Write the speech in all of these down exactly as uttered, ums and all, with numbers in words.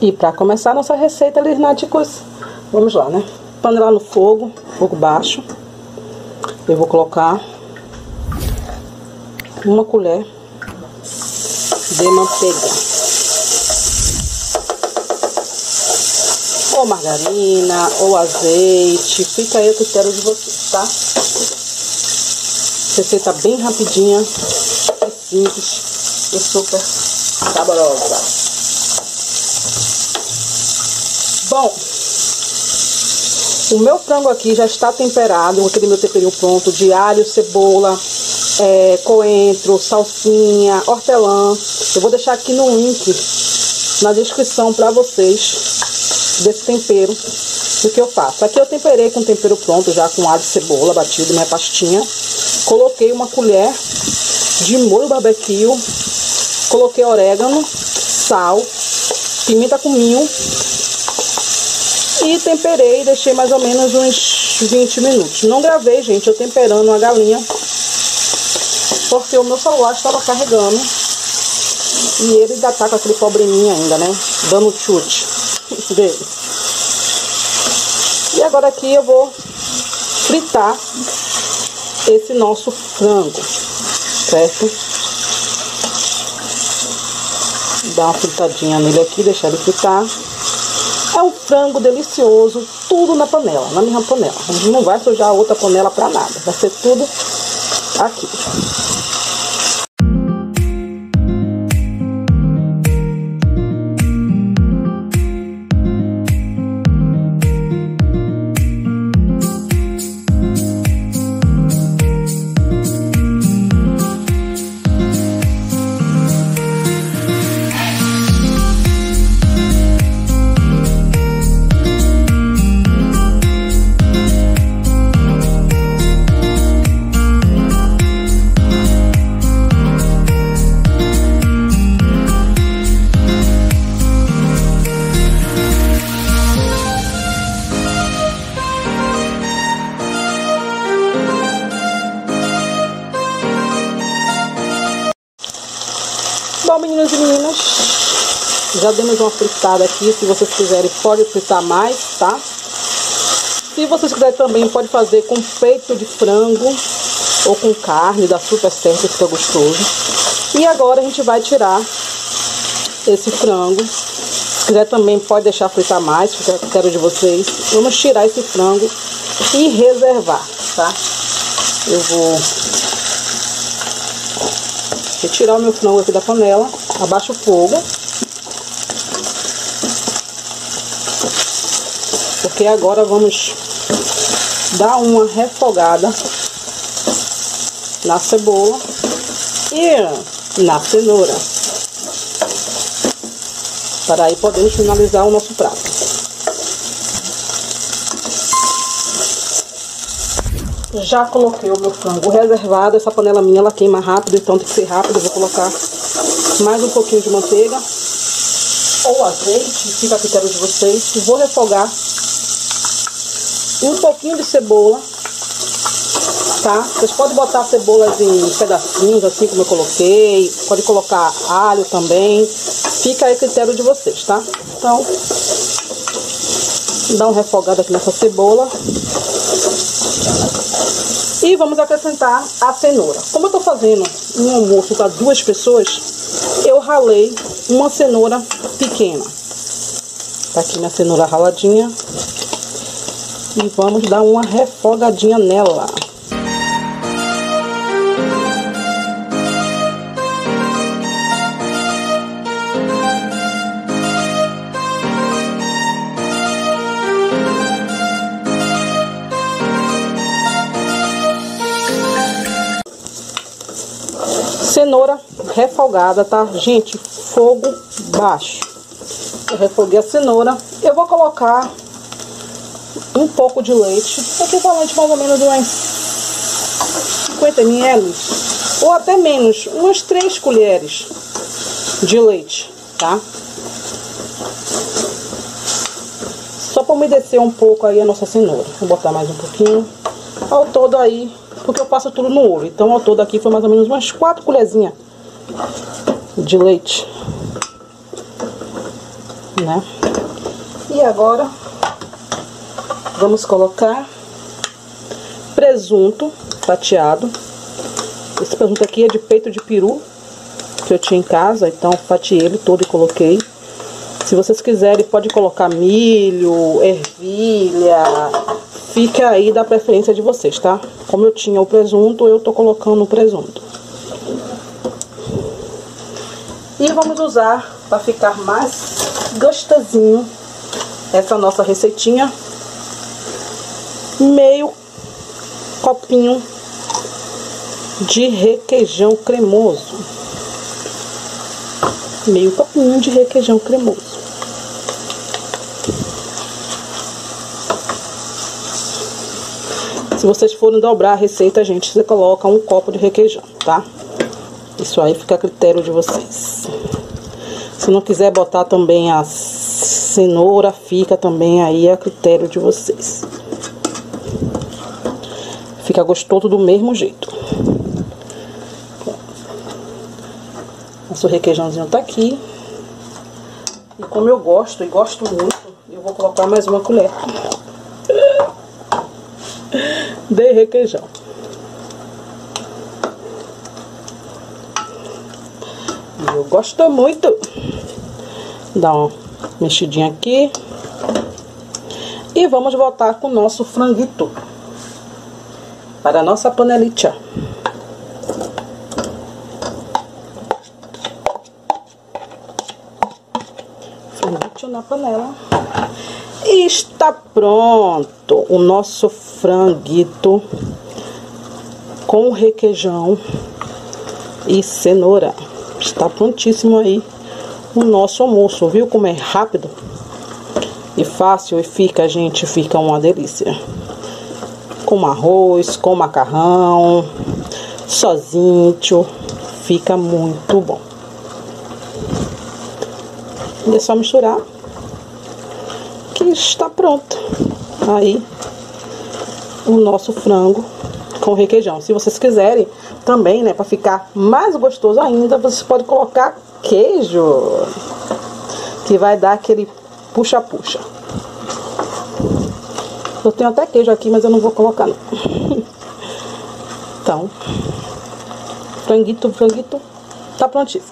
E para começar a nossa receita, lisnáticos, vamos lá, né? Panela no fogo, fogo baixo. Eu vou colocar uma colher de manteiga. Ou margarina, ou azeite, fica aí a critério de vocês, tá? Receita bem rapidinha, é simples e super saborosa. Bom, o meu frango aqui já está temperado, aquele meu temperinho pronto de alho, cebola, é, coentro, salsinha, hortelã. Eu vou deixar aqui no link, na descrição para vocês, desse tempero, do que eu faço. Aqui eu temperei com tempero pronto, já com alho e cebola batido, minha pastinha. Coloquei uma colher de molho barbecue, coloquei orégano, sal, pimenta cominho e temperei e deixei mais ou menos uns vinte minutos. Não gravei, gente, eu temperando a galinha, porque o meu celular estava carregando e ele ainda tá com aquele probleminha ainda, né? Dando chute dele. E agora aqui eu vou fritar esse nosso frango, certo? Dar uma fritadinha nele aqui, deixar ele fritar. É um frango delicioso, tudo na panela, na minha panela. A gente não vai sujar outra panela pra nada, vai ser tudo aqui. Bom, meninos e meninas, já demos uma fritada aqui. Se vocês quiserem, pode fritar mais, tá? Se vocês quiserem também, pode fazer com peito de frango ou com carne, dá super certo, fica gostoso. E agora a gente vai tirar esse frango. Se quiser também, pode deixar fritar mais, fica a critério de vocês. Vamos tirar esse frango e reservar, tá? Eu vou retirar o meu frango aqui da panela, abaixo o fogo, porque agora vamos dar uma refogada na cebola e na cenoura, para aí podermos finalizar o nosso prato. Já coloquei o meu frango reservado. Essa panela minha, ela queima rápido, então tem que ser rápido. Eu vou colocar mais um pouquinho de manteiga ou azeite, fica a critério de vocês. Vou refogar um pouquinho de cebola, tá? Vocês podem botar cebolas em pedacinhos, assim como eu coloquei. Pode colocar alho também, fica aí a critério de vocês, tá? Então, dá uma refogada aqui nessa cebola. E vamos acrescentar a cenoura. Como eu tô fazendo um almoço para duas pessoas, eu ralei uma cenoura pequena. Tá aqui minha cenoura raladinha. E vamos dar uma refogadinha nela. Cenoura refogada, tá? Gente, fogo baixo. Eu refoguei a cenoura. Eu vou colocar um pouco de leite, equivalente mais ou menos de umas cinquenta mililitros, ou até menos, umas três colheres de leite, tá? Só para umedecer um pouco aí a nossa cenoura. Vou botar mais um pouquinho. Ao todo aí, porque eu passo tudo no olho. Então ao todo aqui foi mais ou menos umas quatro colherzinhas de leite. né? E agora vamos colocar presunto fatiado. Esse presunto aqui é de peito de peru que eu tinha em casa, então fatiei ele todo e coloquei. Se vocês quiserem, pode colocar milho, ervilha, fica aí da preferência de vocês, tá? Como eu tinha o presunto, eu tô colocando o presunto. E vamos usar, para ficar mais gostosinho, essa nossa receitinha, meio copinho de requeijão cremoso. Meio copinho de requeijão cremoso. Se vocês forem dobrar a receita, gente, você coloca um copo de requeijão, tá? Isso aí fica a critério de vocês. Se não quiser botar também a cenoura, fica também aí a critério de vocês. Fica gostoso do mesmo jeito. Nosso requeijãozinho tá aqui. E como eu gosto, e gosto muito, eu vou colocar mais uma colher de requeijão. E eu gosto muito. Dá uma mexidinha aqui. E vamos voltar com o nosso franguito para a nossa panelita. Franguito na panela. E está pronto o nosso franguito com requeijão e cenoura. Está prontíssimo aí o nosso almoço, viu como é rápido e fácil, e fica, gente, fica uma delícia. Com arroz, com macarrão, sozinho, fica muito bom. E é só misturar que está pronto aí o nosso frango com requeijão. Se vocês quiserem também, né, para ficar mais gostoso ainda, vocês podem colocar queijo, que vai dar aquele puxa-puxa. Eu tenho até queijo aqui, mas eu não vou colocar não. Então, franguito, franguito, tá prontíssimo.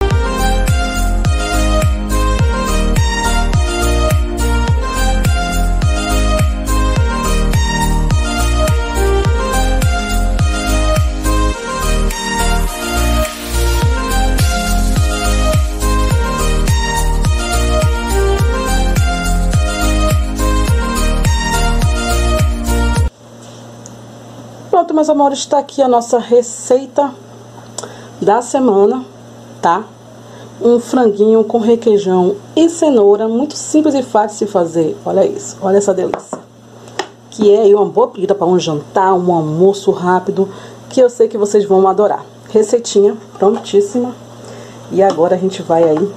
Pronto, meus amores, está aqui a nossa receita da semana, tá? Um franguinho com requeijão e cenoura, muito simples e fácil de fazer. Olha isso, olha essa delícia. Que é aí uma boa pedida para um jantar, um almoço rápido, que eu sei que vocês vão adorar. Receitinha prontíssima. E agora a gente vai aí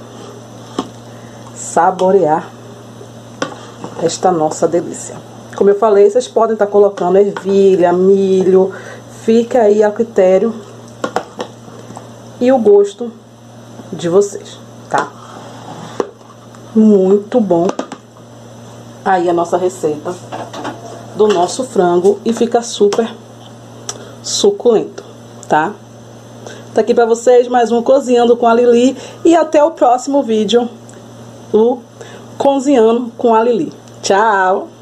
saborear esta nossa delícia. Como eu falei, vocês podem estar colocando ervilha, milho, fica aí a critério e o gosto de vocês, tá? Muito bom aí a nossa receita do nosso frango e fica super suculento, tá? Tá aqui pra vocês mais um Cozinhando com a Lili e até o próximo vídeo, o Cozinhando com a Lili. Tchau!